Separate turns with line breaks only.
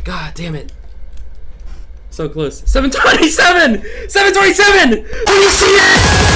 God damn it. So close. 727! 727! Do you see it?